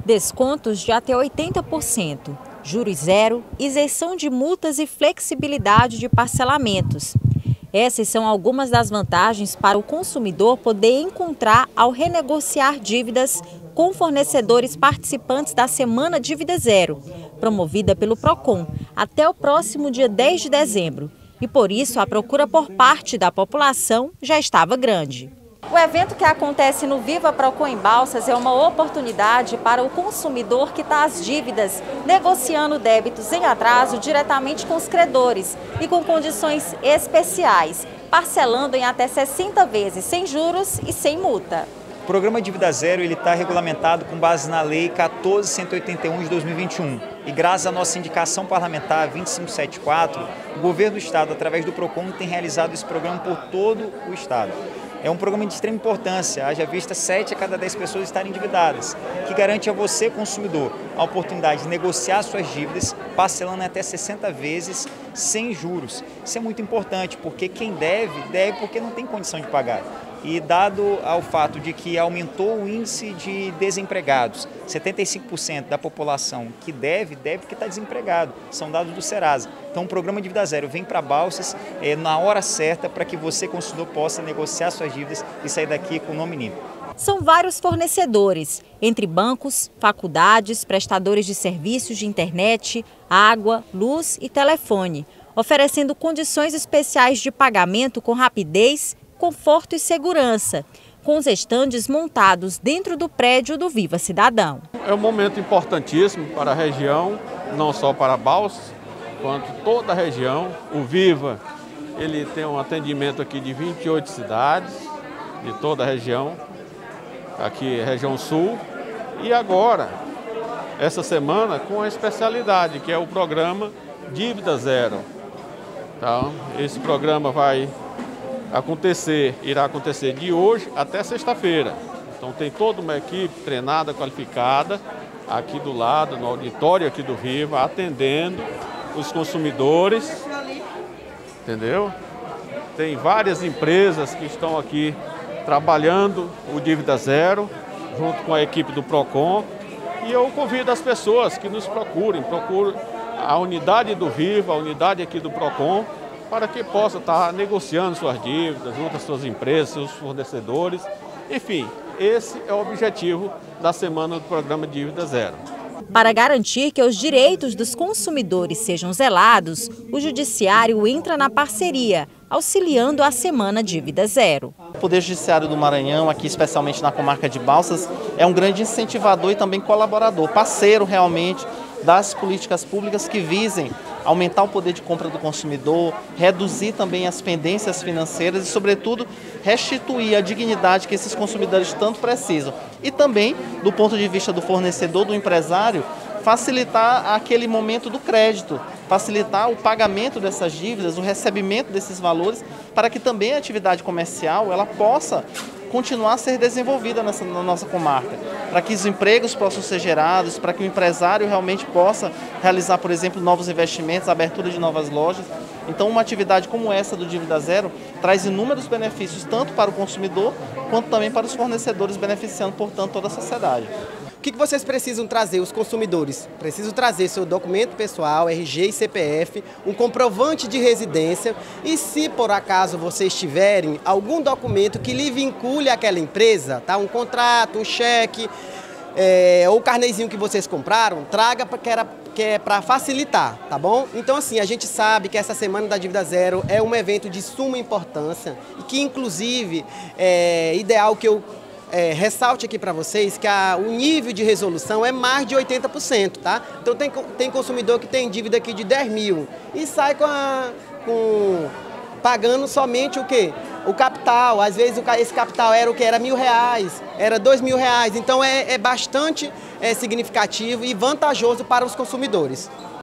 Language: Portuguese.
Descontos de até 80%, juros zero, isenção de multas e flexibilidade de parcelamentos. Essas são algumas das vantagens para o consumidor poder encontrar ao renegociar dívidas com fornecedores participantes da Semana Dívida Zero, promovida pelo Procon, até o próximo dia 10 de dezembro. E por isso a procura por parte da população já estava grande. O evento que acontece no Viva Procon em Balsas é uma oportunidade para o consumidor quitar as dívidas, negociando débitos em atraso diretamente com os credores e com condições especiais, parcelando em até 60 vezes, sem juros e sem multa. O programa Dívida Zero está regulamentado com base na Lei 14.181 de 2021 e graças à nossa indicação parlamentar 2574, o governo do estado, através do Procon, tem realizado esse programa por todo o estado. É um programa de extrema importância, haja vista 7 a cada 10 pessoas estarem endividadas, que garante a você, consumidor, a oportunidade de negociar suas dívidas, parcelando até 60 vezes sem juros. Isso é muito importante, porque quem deve porque não tem condição de pagar. E dado ao fato de que aumentou o índice de desempregados, 75% da população que deve porque está desempregado, são dados do Serasa. Então o programa Dívida Zero vem para Balsas na hora certa para que você, consumidor, possa negociar suas dívidas e sair daqui com o nome limpo. São vários fornecedores, entre bancos, faculdades, prestadores de serviços de internet, água, luz e telefone, oferecendo condições especiais de pagamento com rapidez, conforto e segurança, com os estandes montados dentro do prédio do Viva Cidadão. É um momento importantíssimo para a região, não só para Balsas, quanto toda a região. O Viva, ele tem um atendimento aqui de 28 cidades, de toda a região, aqui região sul. E agora, essa semana, com a especialidade, que é o programa Dívida Zero. Então, esse programa irá acontecer de hoje até sexta-feira. Então tem toda uma equipe treinada, qualificada, aqui do lado, no auditório aqui do Viva, atendendo os consumidores, entendeu? Tem várias empresas que estão aqui trabalhando o Dívida Zero, junto com a equipe do Procon. E eu convido as pessoas que nos procurem a unidade do Viva, a unidade aqui do Procon, para que possa estar negociando suas dívidas junto às suas empresas, seus fornecedores. Enfim, esse é o objetivo da semana do programa Dívida Zero. Para garantir que os direitos dos consumidores sejam zelados, o Judiciário entra na parceria, auxiliando a Semana Dívida Zero. O Poder Judiciário do Maranhão, aqui especialmente na comarca de Balsas, é um grande incentivador e também colaborador, parceiro realmente das políticas públicas que visem aumentar o poder de compra do consumidor, reduzir também as pendências financeiras e, sobretudo, restituir a dignidade que esses consumidores tanto precisam. E também, do ponto de vista do fornecedor, do empresário, facilitar aquele momento do crédito, facilitar o pagamento dessas dívidas, o recebimento desses valores, para que também a atividade comercial ela possa continuar a ser desenvolvida na nossa comarca, para que os empregos possam ser gerados, para que o empresário realmente possa realizar, por exemplo, novos investimentos, abertura de novas lojas. Então, uma atividade como essa do Dívida Zero traz inúmeros benefícios, tanto para o consumidor, quanto também para os fornecedores, beneficiando, portanto, toda a sociedade. O que vocês precisam trazer, os consumidores? Precisam trazer seu documento pessoal, RG e CPF, um comprovante de residência e, se por acaso vocês tiverem algum documento que lhe vincule àquela empresa, tá? Um contrato, um cheque, ou o carnezinho que vocês compraram, traga que é para facilitar, tá bom? Então, assim, a gente sabe que essa Semana da Dívida Zero é um evento de suma importância e que, inclusive, é ideal que eu ressalte aqui para vocês que o nível de resolução é mais de 80%, tá? Então tem consumidor que tem dívida aqui de 10 mil e sai pagando somente o quê? O capital. Às vezes esse capital era o que? Era R$1.000, era R$2.000. Então é bastante significativo e vantajoso para os consumidores.